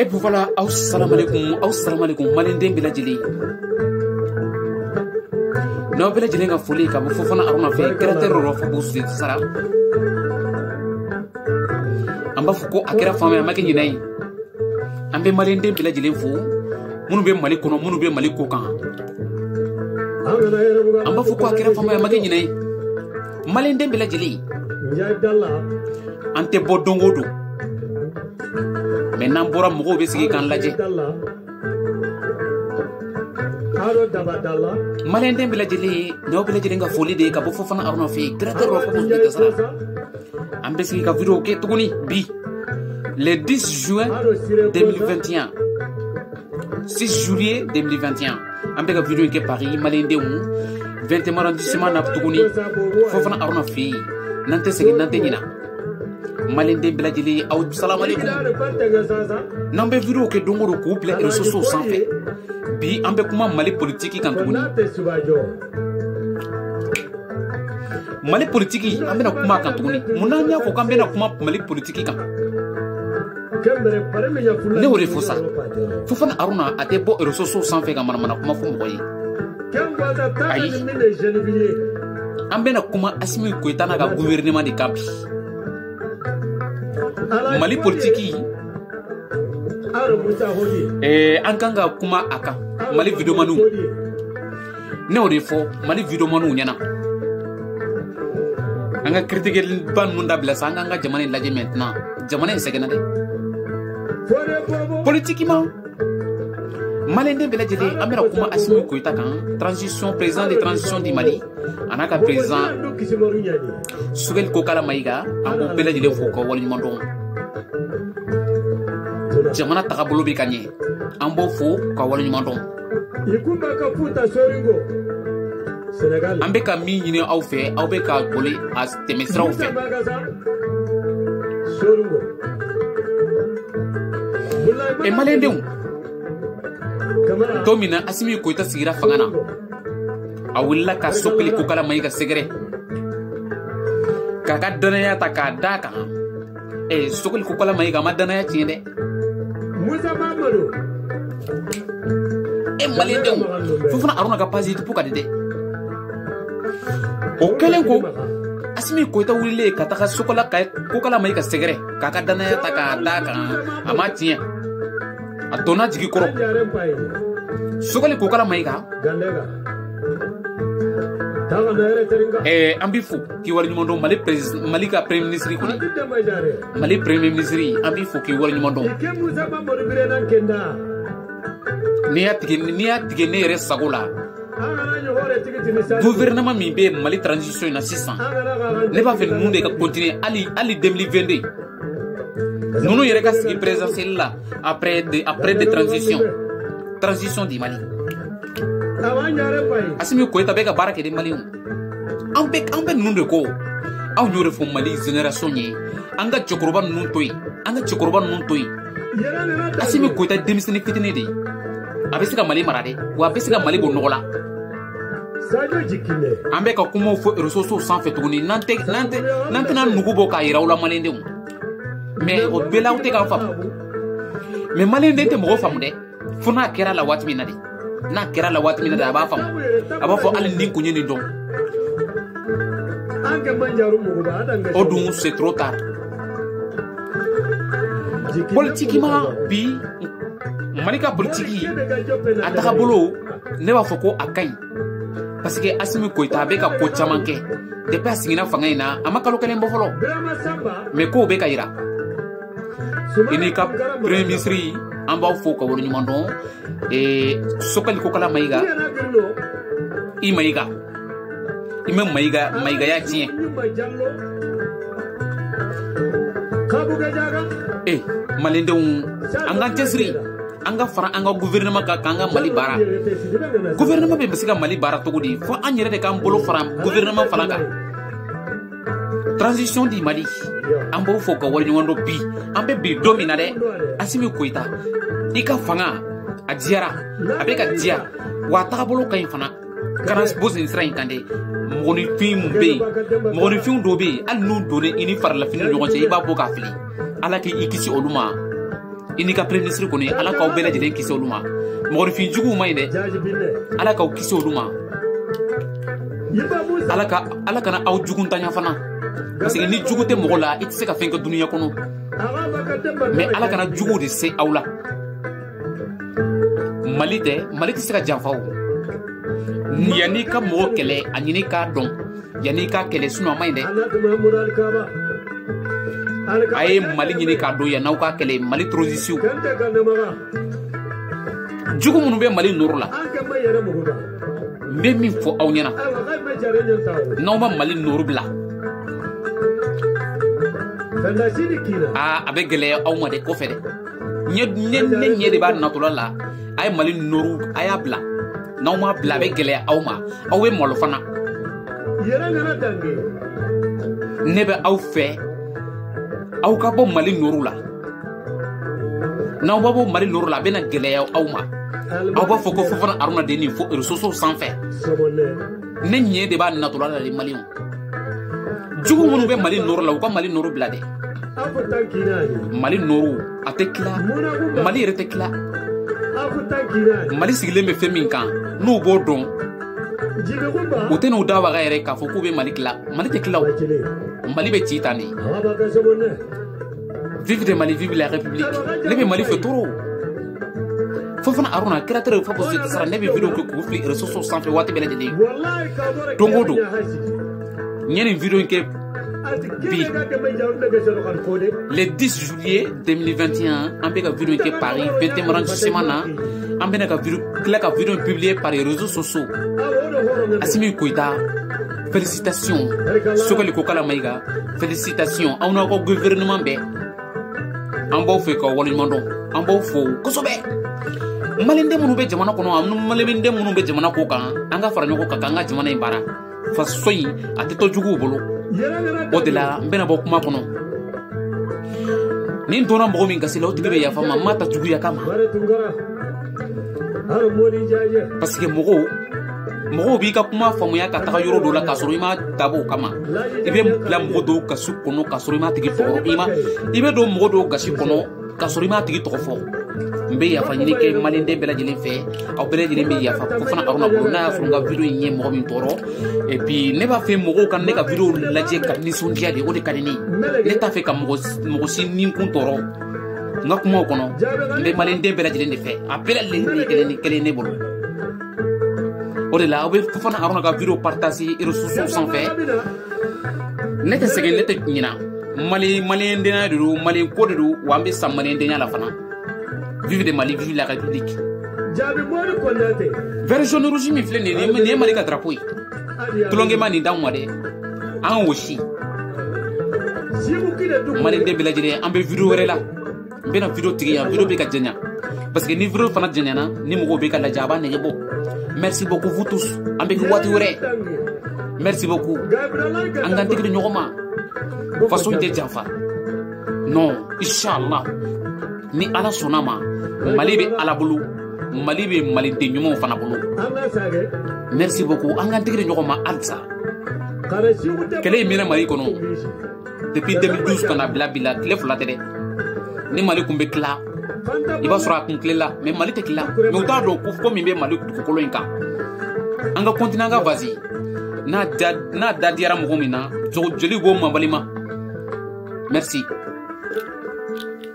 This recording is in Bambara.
Et puis voilà, assalamu alaikum, malenden bela jeli. No bela jeli nga foli ka bu fofana aruna fe créateur ro fo bu sidi sara. Amba fuko akira fama ma ke nyinai. Ambe malenden bela jeli fo, munu be mali kono, munu be mali kokan. Amba fuko akira fama ma ke nyinai. Malenden bela jeli. Ante bodongodo. Maintenant bora mogo be sigi kan laje malenden bila jeli no bila jeli nga foli de ka bo fofana arno fi créateur ro ko de tasara ambe sigi ka video ke tuguni bi le 10 juin 2021 6 juillet 2021 ambe ka video ke Paris malenden 20 arrondissement na tuguni fofana arno fi nante sigi nante nyina malenden bila jeli aw salam alaikum nambe video ke dongoro couple et réseaux sans fait bi ambe kuma mali politique kan tuguni mali politique ambe na kuma kan tuguni munanya ko kambe na kuma mali politique kan ne wori fosa fofana aruna ate bo réseaux sans fait kan mana kuma fo moyi ayi ambe na kuma Assimi Goïta na ga gouvernement de Kapi mali politique an kanga kuma aka mali video manu ne o defo mali video manu nyana anga critiquer ban munda bila sanga anga jamane laje maintenant jamane segena de politiquement malende bela jeli amera kuma Assimi Goïta kan transition président de transition du Mali anaka président Sogel Kokala Maïga ambo bela jeli fo ko wal nyundo jamana tagabolo bi kanye ambo fo ko wal nyundo ikumba ka puta soringo Senegal ambe ka mi nyine aw fe aw be ka boli as temesra aw fe soringo e malende Tomina Assimi Goïta sigira fangana awilla ka Sogel Kokala Maïga segere kaka danaya ta ka daka Sogel Kokala Maïga ma danaya tiende Musa Mamadou malende fofana aruna ka pasi tu puka de o kelen ko Assimi Goïta wille ka ta Sogel Kokala Maïga segere kaka danaya ta ka daka ama tien atona jigi koro Sogel Kokala Maïga ambifu ki wala nyumondo mali ka premier ministre kuni mali premier ministre ambifu ki wala nyumondo niya tige ne yere sagola gouvernement mi be mali transition na 600 ne ba fe munde ka continuer ali 2022 nono yere ka sigi présidentiel là après de transition du Mali Assimi Goïta be ka barake de Mali ambe nunde ko aw nyore fo Mali génération ni anga chokoroban nun toy Assimi Goïta demisni fitini de abesika Mali marade wa abesika Mali bo nogola ambe ka kuma fo réseaux sans fait tuguni nante na nugu bo ka irawla malende mais o bela uté ka fam mais malende te mo fam de funa kera la watmi na de na kera la watmi na da ba fam aba fo al nin kunye ni don odun c'est trop tard politiquement bi malika politique ataka bolo ne ba fo ko akay parce que Assimi Goïta be ka ko chamanke depuis asingina fanga ina amakalo kelen bo folo mais ko be ka ira ini ka premier ministre amba fo ko woni mandon Sogel Kokala Maïga Maïga ya tien malende anga tesri anga fara anga gouvernement ka kanga Mali bara gouvernement be besiga Mali bara togodi fo anyere de kan bolo fara gouvernement falanga transition di Mali ambo fo ko wali ngondo bi ambe bi domina de Assimi Goïta ika fanga adiara abeka dia wa tabolo kay fana kana bosin srain kande moni film do be al nu do ne ini far la fini nyogon se iba boka fili ala ki ikisi oluma ini ka premier ministre koni ala ka bele jelen kisi oluma mori fi jugu may de ala ka kisi oluma ala kana aw jugun tanya fana parce que ni jugu te mogola it se ka fen ka dunya kono mais ala kana jugu de se awla malite se ka janfaw yani ka mo kele anyini ka don yani ka kele suno may de aye mali ñini ka do ya naw ka kele mali transition jugu munu be mali nuru la mbe min fo aw ñana naw ma mali nuru bla abe gele aw ma de ko fede ñe de ba natula la ay mali nuru aya bla naw ma bla be gele aw ma aw we molo fana nebe aw fe aw ka bo mali nuru la naw ba bo mali nuru la bena geleya aw ma aw ba foko fofana aruna de ni fo resoso sans fait ne nye de ba natula la li mali jugu munu be mali nuru la ko mali nuru blade mali nuru atekla mali retekla mali sigile me femin kan no bo don o tenu dawa ga yere ka fo ko be mali kla mali tekla mali be titani vive de Mali, vive la République. Nebe Mali fait trop. Fofana Aruna, créateur fa poste sara nebe vidéo ko ko fli ressources sans fait wati bela de dongodo. Ñene vidéo ke bi le 10 juillet 2021 ambeka vidéo ke Paris 20 maran semana ambena vidéo publiée par les réseaux sociaux. Assimi Koita, félicitations. Sokali Kokala Maïga, félicitations. On a un gouvernement bé. En beau fait qu'on voit mandon. En beau faux. Kosobe. Malinde Mounube Jamana Kono, Malinde Mounube Jamana Koka, Anga Farano Kanga Jamana Imbara. Fasoyi, à Tito Jugu Bolo. Au-delà, Benabok Makono. Nintona Momin Gassilo, tu ya fama Mata Juguya Kama. Parce que Moro bi ka kuma famuya ka taga yoro do la ka soro ima dabo kama ibe la modo ka su kono ka soro ima tigi foro ima ibe do modo ka shi kono ka soro ima tigi to fo mbe ya fa nyini ke malinde bela jeli fe aw bela jeli mbe ya fa ko fana aruna ko na ya funga video nye mo min toro et puis ne ba fe mogo kan ne ka video laje ka ni sondia de o de kanini ne ta fe ka mogo sin nin kun toro nga kuma kono mbe malinde bela jeli ne fe apela le ni kele ne bolo. Au-delà, on va faire un vidéo partagée et ressources sans faire. N'est-ce que c'est que nous avons Mali ndena de Mali code de Wambe Sam Mali ndena la fana. Vive de Mali, vive la République. Version rouge mi flène ni Mali ka drapeau. Tulonge mani dans moi de. En aussi. Mali de Beladjire en vidéo là. Ben vidéo tigi en vidéo be ka jenya. Parce que ni vidéo fana jenya na ni mo be ka la jaba ne yebo. Merci beaucoup vous tous. Merci beaucoup. Angantik de Nyoma. Façon de Janfa. Non, Inch'Allah. Ni ala sonama. Malibe alabulu. Malibe malinte Nyoma fanabulu. Merci beaucoup. Angantik de Nyoma Alsa. Quel est le mari kono? Depuis 2012 qu'on a blabila, clef la télé. Ni mali kumbe kla. Il va se raconter là, mais Mali te là. Mais autant de coups comme il met Mali de Koloinka. Anga continent ga vas-y. Na dadiara mugomina. Je go mabalima. Merci.